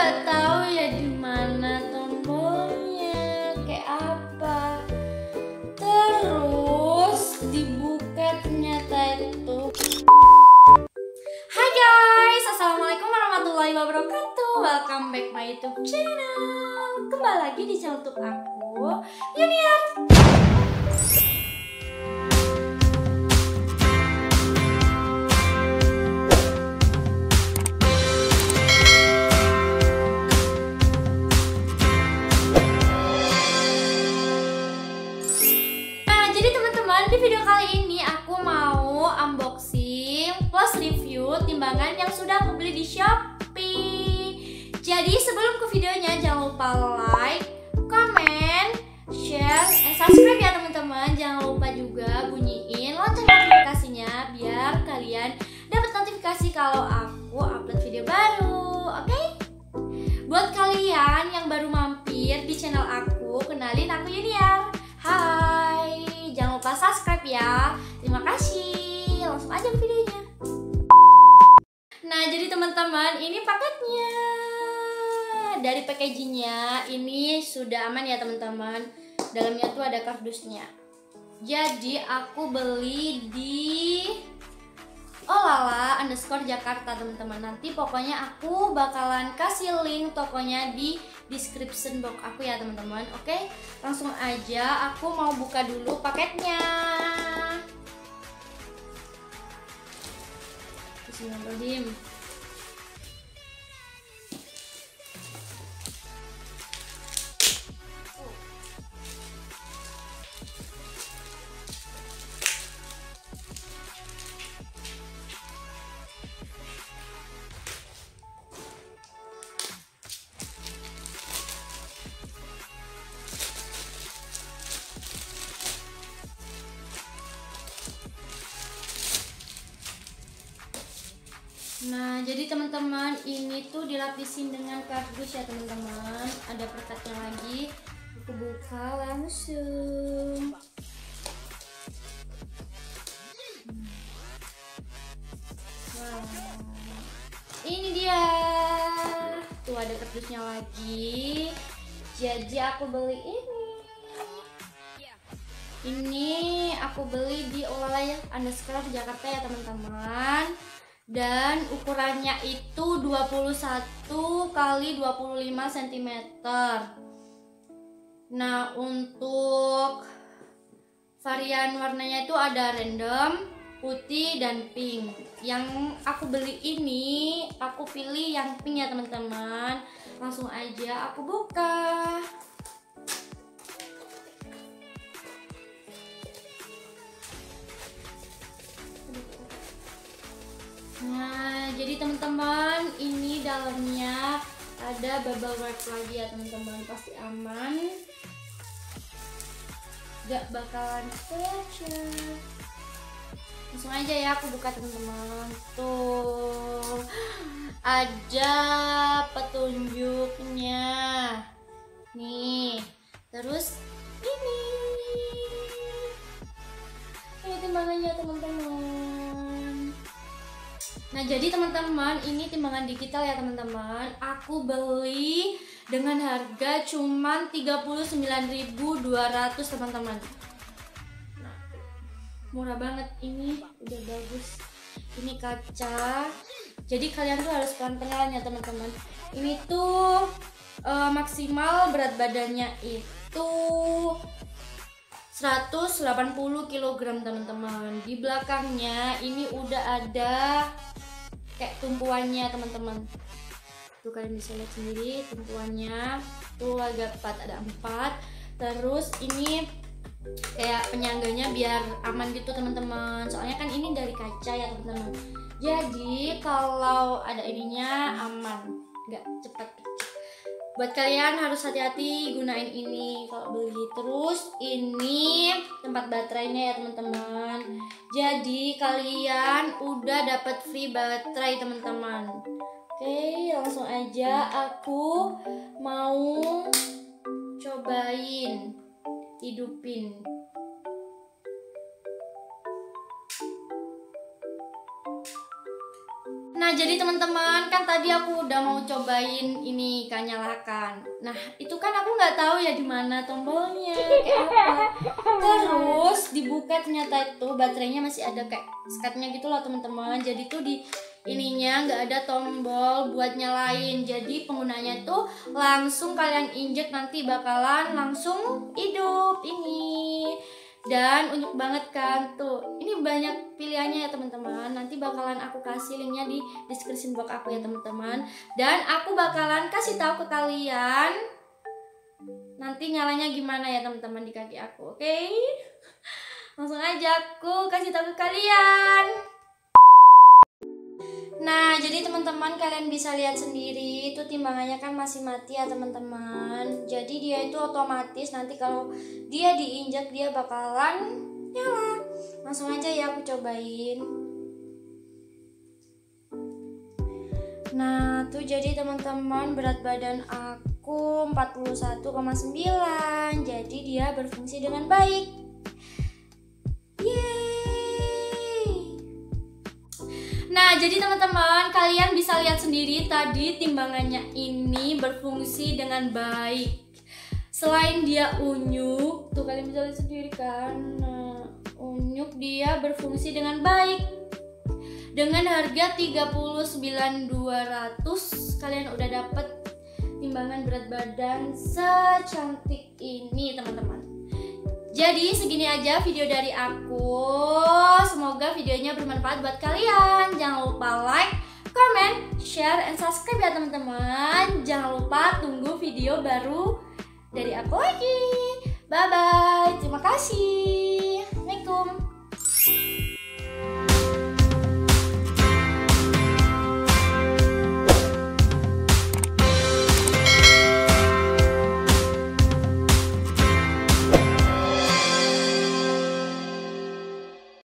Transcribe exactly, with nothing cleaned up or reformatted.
nggak tahu ya di mana tombolnya, kayak apa. Terus dibuka ternyata itu. Hai guys, assalamualaikum warahmatullahi wabarakatuh. Welcome back my YouTube channel. Kembali lagi di channel YouTube aku, Yuniar. Di video kali ini aku mau unboxing plus review timbangan yang sudah aku beli di Shopee. Jadi sebelum ke videonya jangan lupa like, comment, share, and subscribe ya teman-teman. Jangan lupa juga bunyiin lonceng notifikasinya biar kalian dapat notifikasi kalau aku upload video baru. Oke? Okay? Buat kalian yang baru mampir di channel aku, kenalin aku Yuniar. Hai, jangan lupa subscribe ya. Terima kasih. Langsung aja ke videonya. Nah, jadi teman-teman, ini paketnya. Dari packagingnya ini sudah aman ya teman-teman. Dalamnya tuh ada kardusnya. Jadi aku beli di Olala underscore Jakarta teman-teman. Nanti pokoknya aku bakalan kasih link tokonya di description box aku ya teman-teman. Oke, langsung aja aku mau buka dulu paketnya. Bismillahirrahmanirrahim. Nah, jadi teman-teman, ini tuh dilapisin dengan kardus ya teman-teman. Ada perkatnya lagi. Aku buka langsung. Wow. Ini dia. Tuh ada kardusnya lagi. Jadi aku beli ini. Ini aku beli di Olala underscore Jakarta ya teman-teman. Dan ukurannya itu dua puluh satu kali dua puluh lima sentimeter. Nah, untuk varian warnanya itu ada random, putih, dan pink. Yang aku beli ini, aku pilih yang pink ya teman-teman. Langsung aja aku buka. Nah, jadi teman-teman, ini dalamnya ada bubble wrap lagi ya teman-teman. Pasti aman, gak bakalan lecet. Langsung aja ya aku buka teman-teman. Tuh ada petunjuknya nih. Terus ini ini timbangannya teman-teman. Nah, jadi teman-teman, ini timbangan digital ya teman-teman. Aku beli dengan harga cuman tiga puluh sembilan ribu dua ratus teman-teman. Nah, murah banget, ini udah bagus. Ini kaca. Jadi kalian tuh harus pelan-pelan ya teman-teman. Ini tuh uh, maksimal berat badannya itu seratus delapan puluh kilogram teman-teman. Di belakangnya ini udah ada kayak tumpuannya teman-teman. Tuh kalian bisa lihat sendiri tumpuannya. Tuh agak empat, ada empat. Terus ini kayak penyangganya biar aman gitu teman-teman. Soalnya kan ini dari kaca ya teman-teman. Jadi kalau ada ininya aman, nggak cepat pecah. Buat kalian harus hati-hati gunain ini kalau beli. Terus ini tempat baterainya ya teman-teman. Jadi kalian udah dapat free baterai teman-teman. Oke, langsung aja aku mau cobain hidupin. Nah, Nah, jadi teman-teman, kan tadi aku udah mau cobain ini kan nyalakan. Nah, itu kan aku nggak tahu ya di mana tombolnya, kayak apa. Terus dibuka ternyata itu baterainya masih ada kayak skatnya gitu loh teman-teman. Jadi tuh di ininya nggak ada tombol buat nyalain. Jadi penggunanya tuh langsung kalian injek nanti bakalan langsung hidup ini. Dan unik banget kan tuh, ini banyak pilihannya ya teman-teman. Nanti bakalan aku kasih linknya di description box aku ya teman-teman. Dan aku bakalan kasih tahu ke kalian nanti nyalanya gimana ya teman-teman di kaki aku. Oke, okay? Langsung aja aku kasih tahu ke kalian. Nah, jadi teman-teman kalian bisa lihat sendiri itu timbangannya kan masih mati ya teman-teman. Jadi dia itu otomatis nanti kalau dia diinjak dia bakalan nyala. Langsung aja ya aku cobain. Nah, tuh jadi teman-teman berat badan aku empat puluh satu koma sembilan. Jadi dia berfungsi dengan baik. Yeay. Nah, jadi teman-teman kalian bisa lihat sendiri tadi timbangannya ini berfungsi dengan baik. Selain dia unyuk, tuh kalian bisa lihat sendiri kan. Nah, unyuk dia berfungsi dengan baik. Dengan harga tiga puluh sembilan ribu dua ratus kalian udah dapet timbangan berat badan secantik ini teman-teman. Jadi segini aja video dari aku. Semoga videonya bermanfaat buat kalian. Jangan lupa like, comment, share, and subscribe ya teman-teman. Jangan lupa tunggu video baru dari aku lagi. Bye bye. Terima kasih. Assalamualaikum.